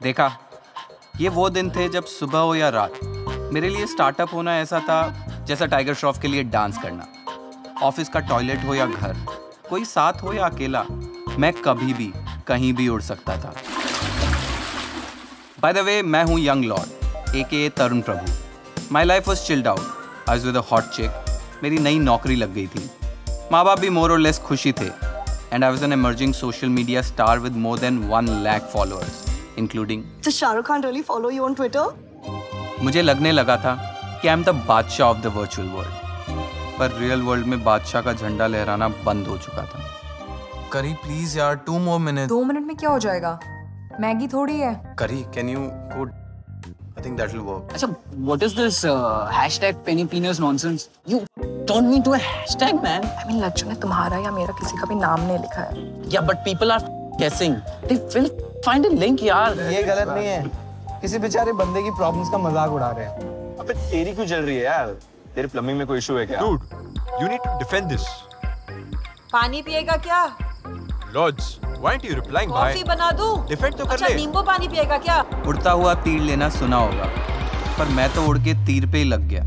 देखा, ये वो दिन थे जब सुबह हो या रात मेरे लिए स्टार्टअप होना ऐसा था जैसा टाइगर श्रॉफ के लिए डांस करना। ऑफिस का टॉयलेट हो या घर, कोई साथ हो या अकेला, मैं कभी भी कहीं भी उड़ सकता था। बाय द वे, मैं हूँ young lord AKA Tarun Prabhu. My life was chilled out, I was with a hot chick. मेरी नई नौकरी लग गई थी, माँ बाप भी मोर और लेस खुशी थे, and I was an emerging social media star with more than 1 lakh followers, including Does Shah Rukh Khan really follow you on Twitter? मुझे लगने लगा था कि I am the badshah of the virtual world, पर रियल वर्ल्ड में बादशाह का झंडा लहराना बंद हो चुका था। करी प्लीज यार, 2 more minutes। 2 मिनट में क्या हो जाएगा? मैगी थोड़ी है। करी, can you code? I think that will work. अच्छा, what is this hashtag penny penis nonsense? You turned me into a hashtag, man. I mean, Lajju ने तुम्हारा या मेरा किसी का भी नाम नहीं लिखा है। Yeah, but people are guessing. They will find a link, यार। ये गलत नहीं है, किसी बेचारे बंदे की प्रॉब्लम्स का मजाक उड़ा रहे हैं। अबे तेरी क्यों जल रही है यार? तेरे प्लम्बिंग में कोई इशू है क्या? Dude, you need to defend this. पानी पिएगा क्या? Lords, why aren't you replying, भाई? कॉफी बना दूं? Defend तो कर अच्छा, ले। नींबू पानी पिएगा क्या? उड़ता हुआ तीर लेना सुना होगा, पर मैं तो उड़ के तीर पे ही लग गया।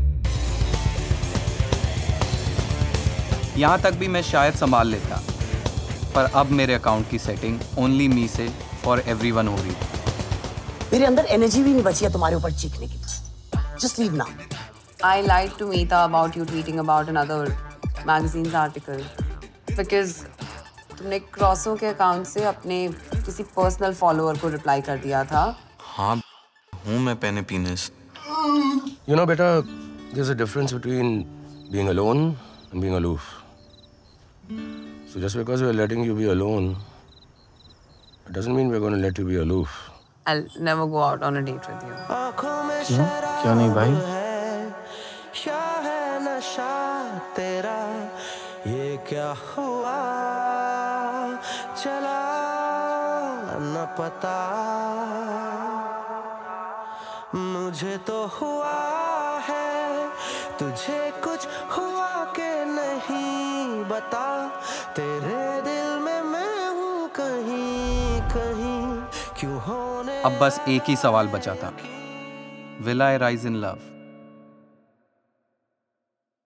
यहाँ तक भी मैं शायद संभाल लेता, पर अब मेरे अकाउंट की सेटिंग ओनली मी से फॉर एवरीवन हो रही थी। मेरे अंदर एनर्जी भी नहीं बची है तुम्हारे ऊपर चीखने की। Just leave now. I lied to Meeta about you tweeting about another magazine's article because तुमने क्रॉसो के अकाउंट से अपने किसी पर्सनल फॉलोअर को रिप्लाई कर दिया था। हाँ, हूँ मैं पेने पीनेस। You know, beta, there's a difference between being alone and being aloof. So just because we're letting you be alone, it doesn't mean we're going to let you be aloof. I'll never go out on a date with you. क्यों? क्या नहीं भाई? तेरा ये क्या हुआ चला न पता, मुझे तो हुआ है, तुझे कुछ हुआ के नहीं बता, तेरे दिल में मैं हूँ कहीं कहीं क्यों होने। अब बस एक ही सवाल बचा था, will I rise in love?